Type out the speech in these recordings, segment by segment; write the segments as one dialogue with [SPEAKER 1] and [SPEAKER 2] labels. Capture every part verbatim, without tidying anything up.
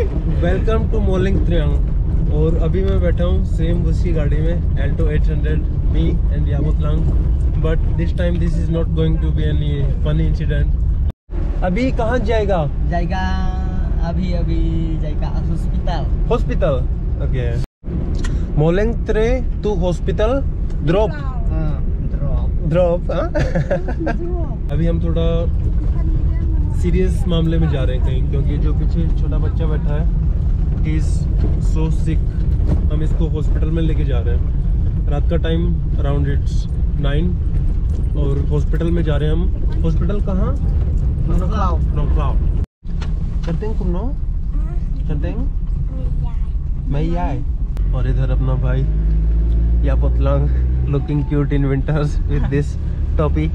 [SPEAKER 1] Welcome to moulding त्रियांग। और अभी मैं बैठा हूँ सेम उसी गाड़ी में Alto eight hundred, me and Yabotlang, but this time this is not going to be any funny incident. अभी कहाँ जाएगा?
[SPEAKER 2] जाएगा अभी अभी जाएगा हॉस्पिटल।
[SPEAKER 1] Hospital, okay. मोलिंग त्रे to hospital drop
[SPEAKER 2] drop
[SPEAKER 1] drop अभी हम थोड़ा सीरियस मामले में जा रहे हैं कहीं, क्योंकि जो पीछे छोटा बच्चा बैठा है ही इज सो सिक। हम इसको हॉस्पिटल में लेके जा रहे हैं। रात का टाइम अराउंड इट्स नाइन और हॉस्पिटल में जा रहे हैं हम। हॉस्पिटल कहाँ? नौखलाव। करते हैं कुमनो करते हैं मैयाय। और इधर अपना भाई Yabotlang looking cute in winters with this topi.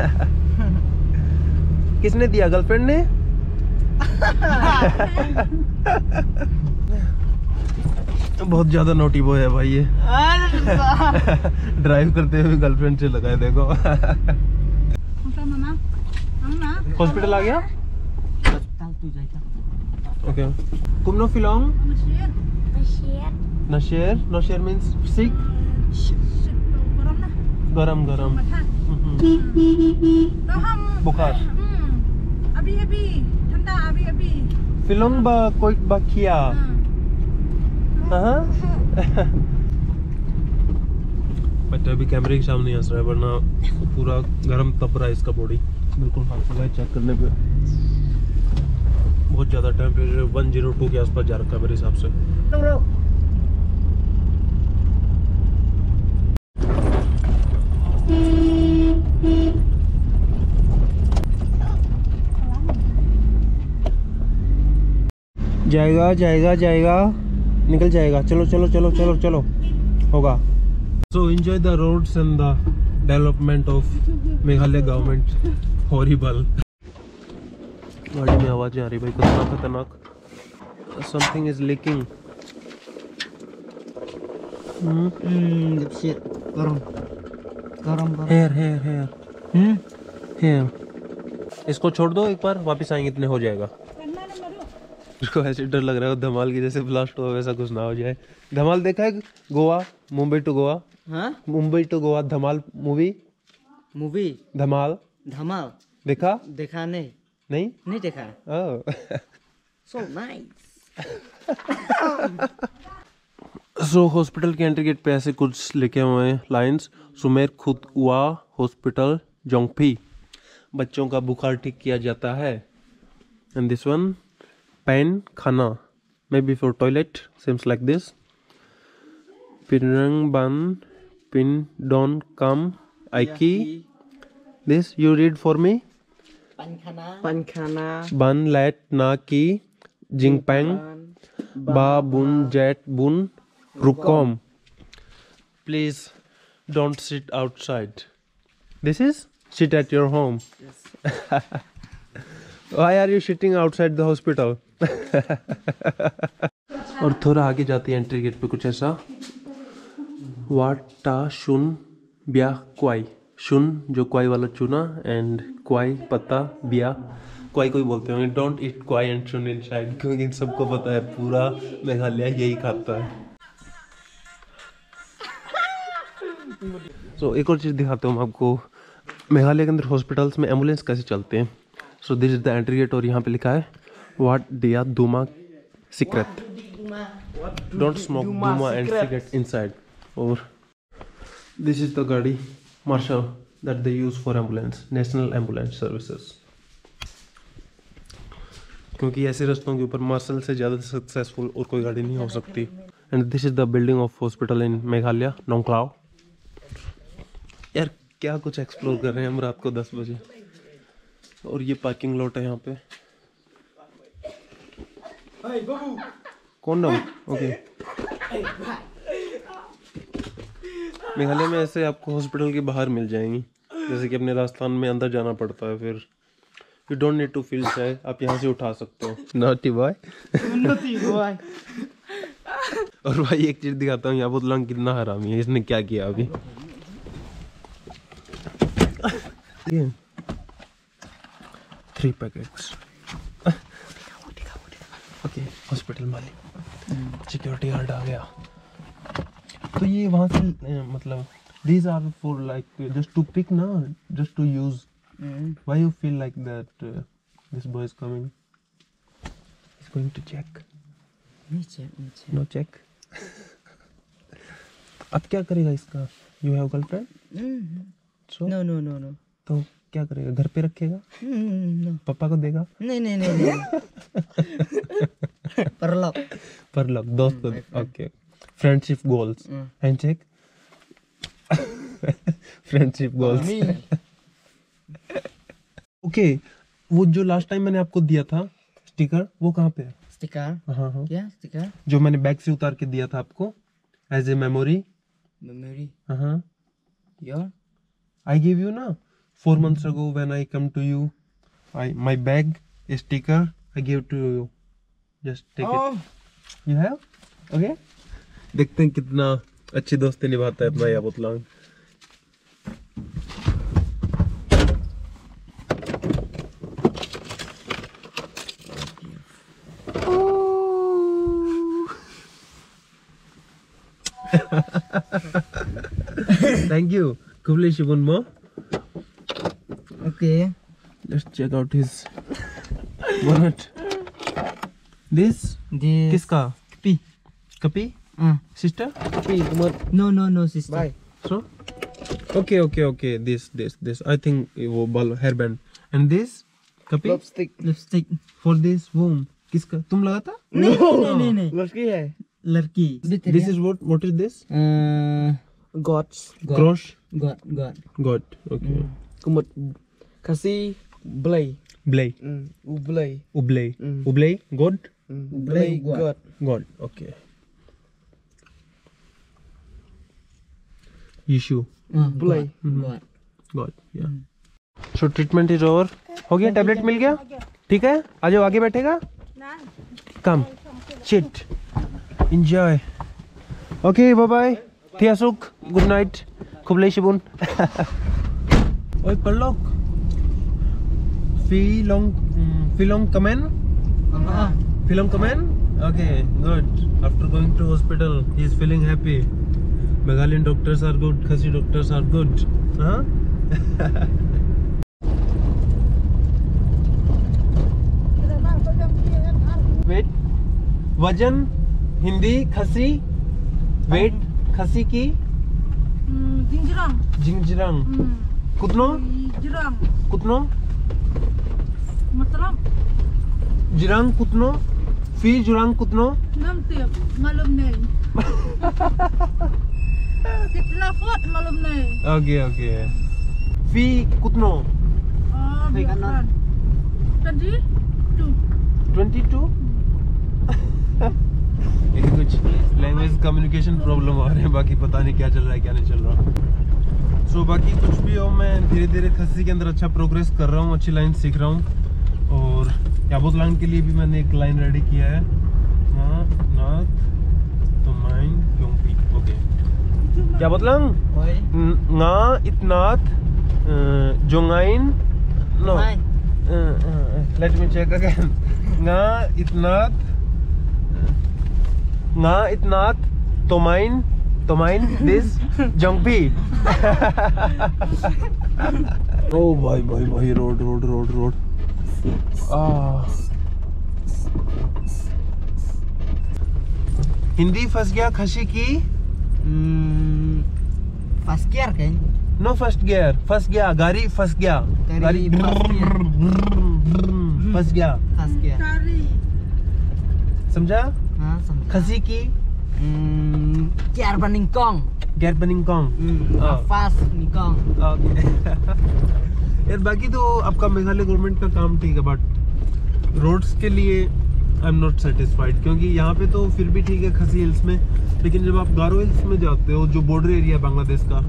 [SPEAKER 1] किसने दिया? गर्लफ्रेंड ने? बहुत ज्यादा नोटी बॉय है भाई ये। ड्राइव करते हुए गर्लफ्रेंड से लगाए देखो। हॉस्पिटल आ गया? ओके। कुमनो फिलोंग नशेर। नशेर मींस सिक, गरम गरम बुखार।
[SPEAKER 3] अभी अभी ठंडा अभी अभी
[SPEAKER 1] फिलोंग बा कोई बाकिया। हाँ बट अभी कैमरे के सामने हंस रहा है, वरना पूरा गरम तप रहा है इसका बॉडी। बिल्कुल हाथ लगाए चेक करने पे बहुत ज्यादा टेम्परेचर वन जीरो टू के आसपास जा रखा है मेरे हिसाब से। जाएगा जाएगा जाएगा निकल जाएगा। चलो चलो चलो चलो चलो होगा। So enjoy the roads and the development of Meghalaya government. Horrible. गाड़ी में आवाजें आ रही भाई, कितना खतरनाक। Something is leaking.
[SPEAKER 2] गरम गरम
[SPEAKER 1] हेयर हेयर हेयर हेयर। इसको छोड़ दो, एक बार वापस आएंगे इतने हो जाएगा। उसको ऐसे डर लग रहा है धमाल की जैसे ब्लास्ट हुआ वैसा कुछ ना हो जाए। धमाल देखा है? गोवा, मुंबई टू गोवा। हाँ? Mumbai to Goa Dhamaal movie.
[SPEAKER 2] Movie
[SPEAKER 1] Dhamaal
[SPEAKER 2] Dhamaal
[SPEAKER 1] देखा?
[SPEAKER 2] देखा नहीं
[SPEAKER 1] नहीं
[SPEAKER 2] नहीं देखा।
[SPEAKER 1] Oh
[SPEAKER 2] so nice.
[SPEAKER 1] So hospital के एंट्री गेट पे ऐसे कुछ लिखे हुए हैं लाइंस। सुमेर खुद हुआ हॉस्पिटल जोंगफी, बच्चों का बुखार ठीक किया जाता है। एंड दिस वन पेन खाना, may be for toilet, seems like this. Pinrang ban pin don kam aiki. This you read for me.
[SPEAKER 2] Pankhana Pankhana
[SPEAKER 1] Ban let na ki jingpang ba bun jet bun rukom. Please don't sit outside. This is sit at your home. Yes. Why are you sitting outside the hospital? और थोड़ा आगे जाती है entry gate पे कुछ ऐसा। वाटा शुन ब्या क्वाई। शुन जो क्वाई वाला चूना, एंड क्वाई पत्ता, ब्या क्वाई कोई बोलते होंगे। Don't eat kwai and shun inside, क्योंकि इन सबको पता है पूरा मेघालय यही खाता है। सो so, एक और चीज़ दिखाता हूँ आपको। मेघालय के अंदर हॉस्पिटल्स में एम्बुलेंस कैसे चलते हैं। So this is the entry gate और यहाँ पे लिखा है व्हाट दिया दुमा सीक्रेट, डोंट स्मोक दुमा एंड सिगरेट इनसाइड। और this is the gaadi Marshal that they use for ambulance, national ambulance services. क्योंकि ऐसे रास्तों के ऊपर मार्शल से ज़्यादा सक्सेसफुल और कोई गाड़ी नहीं हो सकती। And this is the building of hospital in Meghalaya Nonglaw. यार क्या कुछ एक्सप्लोर कर रहे हैं हम रात को दस बजे। और ये पार्किंग लॉट है यहाँ पे। कौन ओके। मेघालय में ऐसे आपको हॉस्पिटल के बाहर मिल जाएंगी, जैसे कि अपने राजस्थान में अंदर जाना पड़ता है। फिर you don't need to feel shy, आप यहाँ से उठा सकते हो। Naughty boy naughty boy. और भाई एक चीज दिखाता हूँ, याबोतलांग कितना हरामी है। इसने क्या किया अभी। थ्री पैकेट्स ओके हॉस्पिटल मालिक सिक्योरिटी गार्ड आ गया। तो ये वहाँ से अ, मतलब these are for like just to pick ना just to use.
[SPEAKER 2] Mm.
[SPEAKER 1] Why you feel like that uh, this boy is coming? He's going to check.
[SPEAKER 2] Me check, me check.
[SPEAKER 1] No check. अब क्या करेगा इसका? You have girlfriend?
[SPEAKER 2] Mm.
[SPEAKER 1] So
[SPEAKER 2] No, no, no, no.
[SPEAKER 1] तो क्या करेगा? घर पे रखेगा?
[SPEAKER 2] Mm, no.
[SPEAKER 1] पापा को देगा?
[SPEAKER 2] नहीं नहीं नहीं नहीं परलोक
[SPEAKER 1] पर लोग दोस्त को okay friendship goals handshake friendship goals okay वो जो लास्ट टाइम मैंने आपको दिया था स्टिकर वो कहाँ पे है?
[SPEAKER 2] स्टिकर
[SPEAKER 1] हाँ हाँ
[SPEAKER 2] क्या स्टिकर
[SPEAKER 1] जो मैंने बैग से उतार के दिया था आपको एज ए मेमोरी
[SPEAKER 2] मेमोरी
[SPEAKER 1] हाँ
[SPEAKER 2] योर
[SPEAKER 1] आई गिव यू ना four months ago when I come to you I my bag sticker I give to you just take it you have okay देखते हैं कितना अच्छी दोस्ती निभाता है अपना याबुतलांग। Thank you. Kubli Shibun Mo.
[SPEAKER 2] Okay.
[SPEAKER 1] Let's check out his bonnet. This
[SPEAKER 2] This
[SPEAKER 1] किसका?
[SPEAKER 2] Kapi.
[SPEAKER 1] Kapi?
[SPEAKER 2] Uh.
[SPEAKER 1] Sister?
[SPEAKER 2] Kapi. No no no sister. Bye.
[SPEAKER 1] So? Okay, okay, okay. This, this, this. I think वो ball hairband. And this? Kapi?
[SPEAKER 2] Lipstick. Lipstick.
[SPEAKER 1] For this womb. किसका? तुम लगा था?
[SPEAKER 2] नहीं नहीं नहीं नहीं
[SPEAKER 4] लड़की है
[SPEAKER 2] लड़की
[SPEAKER 1] This is what? What is this?
[SPEAKER 2] uh,
[SPEAKER 4] Gods
[SPEAKER 1] Grosh?
[SPEAKER 2] God God
[SPEAKER 1] God. Okay.
[SPEAKER 4] kumut kasi blay
[SPEAKER 1] Blay.
[SPEAKER 4] ublay
[SPEAKER 1] Ublay.
[SPEAKER 4] Mm.
[SPEAKER 1] Ublay. God.
[SPEAKER 4] blay
[SPEAKER 2] God.
[SPEAKER 4] god
[SPEAKER 1] God. Okay. Yeshu.
[SPEAKER 2] uh,
[SPEAKER 4] Blay.
[SPEAKER 2] God
[SPEAKER 1] God. Yeah. So treatment is over. हो गया tablet मिल गया ठीक है आ जाओ आगे बैठेगा come sit enjoy okay bye bye थियासुक good night खुबले शिबुन ओए पल्लोक फिलोंग फिलोंग कमेन
[SPEAKER 2] uh,
[SPEAKER 1] फिलोंग कमेन okay good after going to hospital he is feeling happy Meghalayan doctors are good Khasi doctors are good हाँ वेट वजन हिंदी खसी वेट खसी की
[SPEAKER 3] Hmm, Jinjrang.
[SPEAKER 1] जिंगजिरंग
[SPEAKER 3] Hmm.
[SPEAKER 1] कुतनो
[SPEAKER 3] Jirang.
[SPEAKER 1] कुतनो
[SPEAKER 3] मतलब
[SPEAKER 1] जिरंग कुतनो फी जुरंग कुतनो
[SPEAKER 3] enam tiap malam ni. Kitna foot malam ni.
[SPEAKER 1] Okay okay फी कुतनो
[SPEAKER 3] Oh, biarkan. Tadi tu.
[SPEAKER 1] Twenty two ये कुछ लैंग्वेज कम्युनिकेशन प्रॉब्लम आ रहे हैं बाकी पता नहीं क्या चल रहा है क्या नहीं चल रहा सो so, बाकी कुछ भी हो मैं धीरे धीरे खस्सी के अंदर अच्छा प्रोग्रेस कर रहा हूँ अच्छी लाइन सीख रहा हूँ और याबुतलांग के लिए भी मैंने एक लाइन रेडी किया है हाँ नाथ तो माइन क्योंकि okay Yabotlang
[SPEAKER 2] Oi.
[SPEAKER 1] nga itnaat jongain no
[SPEAKER 2] Fine.
[SPEAKER 1] uh, uh, let me check again nga itnaat nga itnaat tomain tomain this jongpi oh bhai bhai bhai road road road road ah Hindi फंस गया खसी की
[SPEAKER 2] Hmm, fast gear kan?
[SPEAKER 1] No first gear फंस गया गाड़ी फंस गया
[SPEAKER 2] गाड़ी फंस गया।
[SPEAKER 1] फंस गया
[SPEAKER 2] Fast gear.
[SPEAKER 3] Kari.
[SPEAKER 1] समझा
[SPEAKER 2] हाँ समझ
[SPEAKER 1] खसी की
[SPEAKER 2] Hmm, gear peningkong.
[SPEAKER 1] गियर बनिंग कॉन्ग
[SPEAKER 2] Hmm,
[SPEAKER 1] Ah.
[SPEAKER 2] fast peningkong.
[SPEAKER 1] यार बाकी तो आपका मेघालय गवर्नमेंट का काम ठीक है बट रोड्स के लिए आई एम नॉट सेटिस्फाइड क्योंकि यहाँ पे तो फिर भी ठीक है खसी हिल्स में लेकिन जब आप गारो हिल्स में जाते हो जो बॉर्डर एरिया है बांग्लादेश का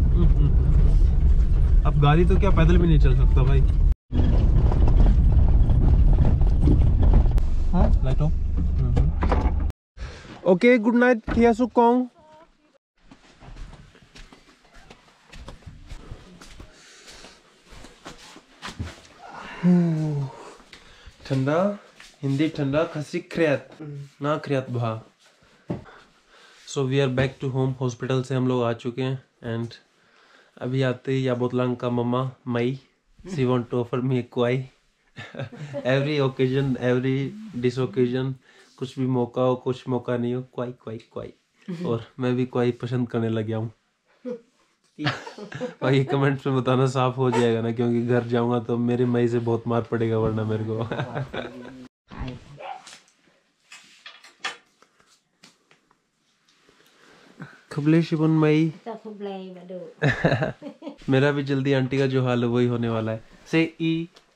[SPEAKER 1] अब गाड़ी तो क्या पैदल भी नहीं चल सकता भाई
[SPEAKER 2] हाँ?
[SPEAKER 1] Light off okay good night थियासुक कोंग ठंडा हिंदी ठंडा खसी खरियात ना खरियात भा। So we are back to home. Hospital से हम लोग आ चुके हैं एंड अभी आते ही याबोतलांग का मम्मा मई she want to offer me kwai. Every occasion every this occasion कुछ भी मौका हो कुछ मौका नहीं हो क्वाई क्वाई क्वाई। और मैं भी क्वाई पसंद करने लग गया हूँ। बाकी कमेंट्स में बताना साफ हो जाएगा ना, क्योंकि घर जाऊंगा तो मेरे मई से बहुत मार पड़ेगा वरना मेरे को। खुबले शिबन मई। मेरा भी जल्दी आंटी का जो हाल है वही होने वाला है। से ई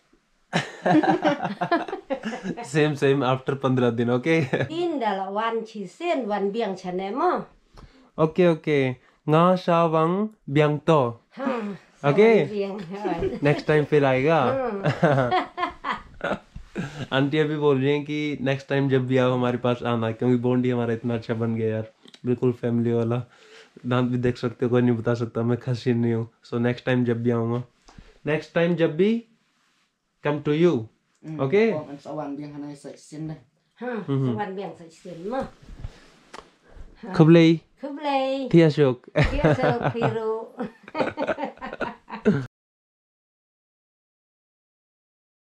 [SPEAKER 1] सेम सेम आफ्टर पंद्रह दिन। Okay okay okay nga shawang biang to। Okay next time फिर आएगा। आंटी अभी बोल रही हैं कि नेक्स्ट टाइम जब भी आओ हमारे पास आना, क्योंकि बॉन्ड ही हमारा इतना अच्छा बन गया यार, बिल्कुल फैमिली वाला। दांत भी देख सकते हो, कोई नहीं बता सकता मैं खसी नहीं हूँ। सो नेक्स्ट टाइम जब भी आऊंगा, नेक्स्ट टाइम जब भी कम टू यू। ओके खुबले थी अशोक